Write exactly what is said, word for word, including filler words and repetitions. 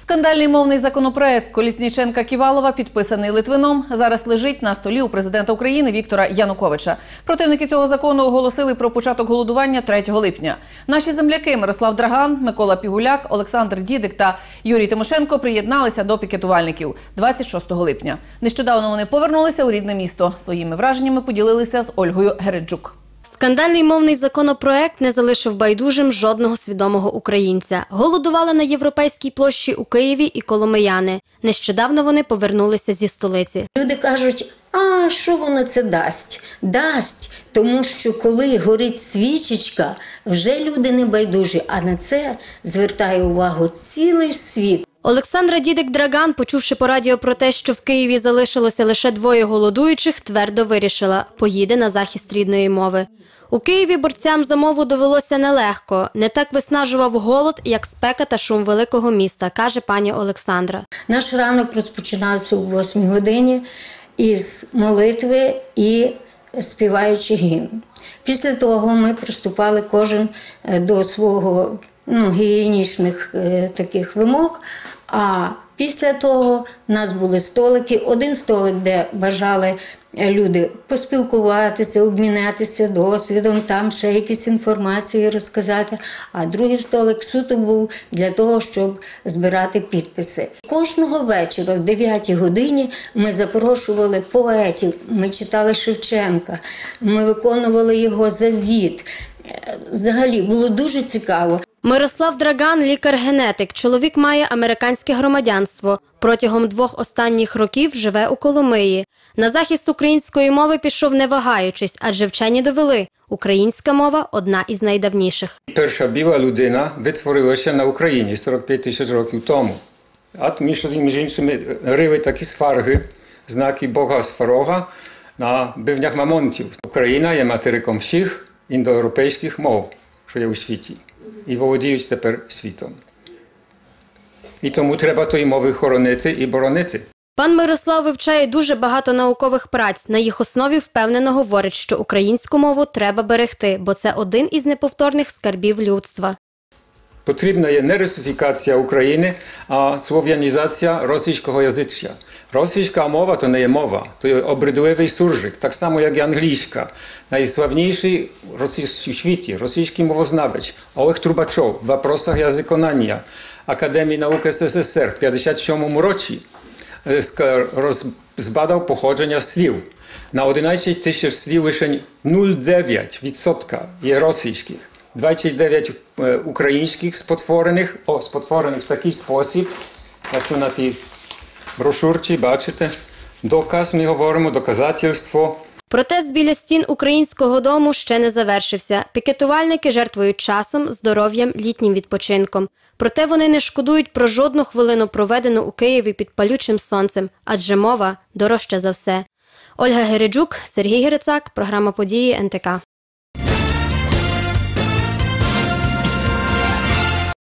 Скандальний мовний законопроект Колісніченка-Ківалова, підписаний Литвином, зараз лежить на столі у президента України Віктора Януковича. Противники цього закону оголосили про початок голодування третього липня. Наші земляки Мирослав Драган, Микола Пігуляк, Олександр Дідик та Юрій Тимошенко приєдналися до пікетувальників двадцять шостого липня. Нещодавно вони повернулися у рідне місто. Своїми враженнями поділилися з Ольгою Гереджук. Скандальний мовний законопроект не залишив байдужим жодного свідомого українця. Голодували на Європейській площі у Києві і коломияни. Нещодавно вони повернулися зі столиці. Люди кажуть, а що воно це дасть? Дасть, тому що коли горить свічечка, вже люди не байдужі, а на це звертає увагу цілий світ. Олександра Дідик-Драган, почувши по радіо про те, що в Києві залишилося лише двоє голодуючих, твердо вирішила – поїде на захист рідної мови. У Києві борцям за мову довелося нелегко. Не так виснажував голод, як спека та шум великого міста, каже пані Олександра. Наш ранок розпочинався о восьмій годині із молитви і співаючи гімн. Після того ми приступали кожен до свого ну, гігієнічних е, таких вимог, а після того в нас були столики. Один столик, де бажали люди поспілкуватися, обмінятися досвідом, там ще якісь інформації розказати, а другий столик суто був для того, щоб збирати підписи. Кожного вечора в дев'ятій годині ми запрошували поетів, ми читали Шевченка, ми виконували його завіт. Взагалі було дуже цікаво. Мирослав Драган – лікар-генетик. Чоловік має американське громадянство. Протягом двох останніх років живе у Коломиї. На захист української мови пішов не вагаючись, адже вчені довели – українська мова – одна із найдавніших. Перша біла людина витворилася на Україні сорок п'ять тисяч років тому. А між іншими рили такі сварги, знаки Бога Сварога на бивнях мамонтів. Україна є материком всіх індоєвропейських мов, що є у світі. І володіють тепер світом. І тому треба тої мови хоронити і боронити. Пан Мирослав вивчає дуже багато наукових праць. На їх основі впевнено говорить, що українську мову треба берегти, бо це один із неповторних скарбів людства. Потрібна є не русифікація України, а слов'янізація російського язичя. Російська мова – то не є мова, то є обридливий суржик, так само як і англійська. Найславніший у світі російський мовознавець Олег Трубачов в «Вопросах язиконання» Академії наук ес ес ес ер в п'ятдесят сьомому році збадав походження слів. На одинадцять тисяч слів лише нуль цілих дев'ять відсотка є російських. двадцять дев'ять українських спотворених, о, спотворених в такий спосіб, як тут на тій брошурці, бачите, доказ, ми говоримо, доказательство. Протест біля стін Українського дому ще не завершився. Пікетувальники жертвують часом, здоров'ям, літнім відпочинком. Проте вони не шкодують про жодну хвилину, проведену у Києві під палючим сонцем, адже мова дорожча за все. Ольга Гереджук, Сергій Герицак, програма «Події ен те ка».